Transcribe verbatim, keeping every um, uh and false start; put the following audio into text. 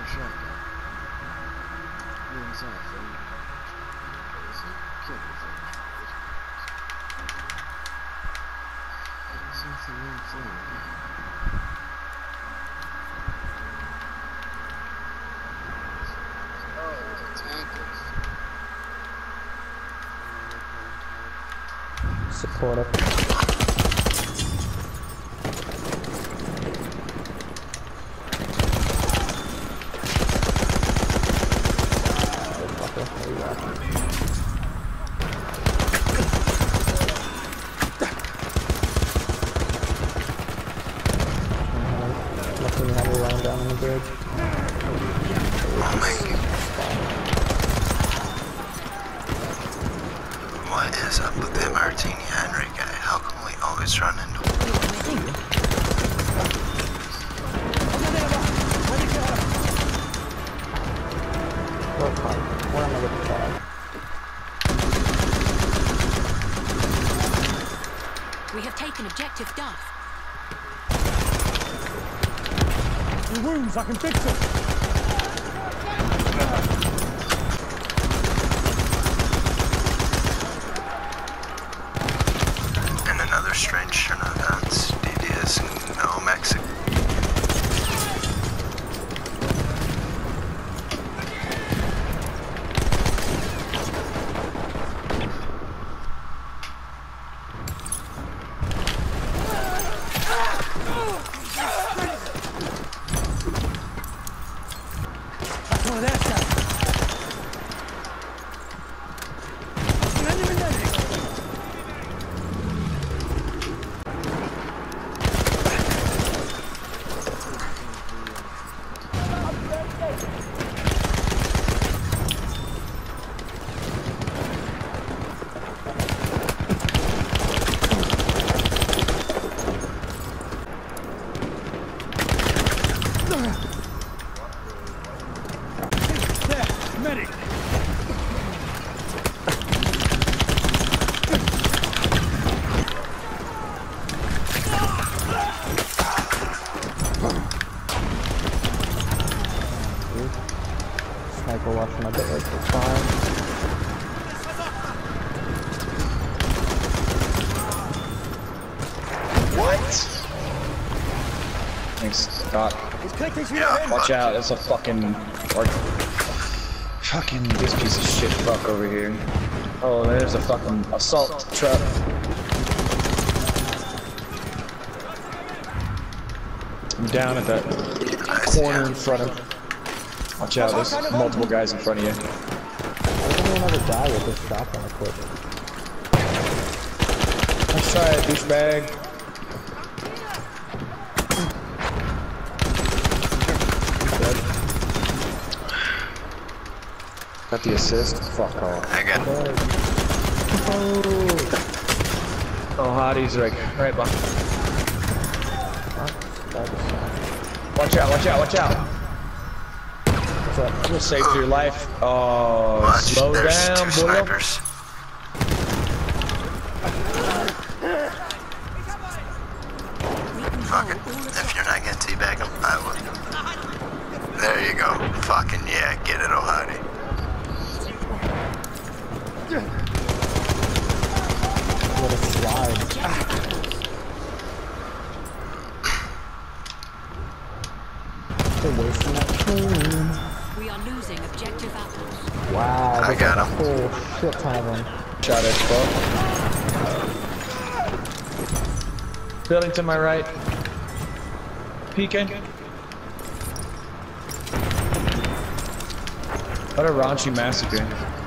shotgun. Wings off, and is it? Kill the thing. Something in flame. Oh, the tankers. Supportive. Luckily, we have a line down on the bridge. Oh my God. What is up with that Martini Henry guy? How come we always run into him? We're fine. We're on the other side. We have taken objective Duff. Your wounds, I can fix them. And another strange turn of events. D D is no Mexico. One of their stuff. Medic! Sniper watching my bit like for fire. What? Thanks, Scott. Yeah, Watch out, there's a fucking... Or, fucking this piece of shit fuck over here. Oh, there's a fucking assault truck. I'm down at that corner in front of... Watch out, there's multiple guys in front of you. Why does anyone ever die with this shotgun equipment? Let's try it, douchebag. Got the assist? Fuck off. I got it. Oh, hotties like right behind. Watch out, watch out, watch out. What's up? I'm gonna save for your life. Oh, Watch, slow there's down, two boy. snipers. Fuck it. If you're not gonna teabag him, I would. There you go. Fucking yeah, get it, Ohadi. What a slide. They're wasting that train. We are losing objective apples. Wow, I there's got like a him. whole shit ton of them. Shot at fuck. Building to my right. Peeking. What a raunchy massacre.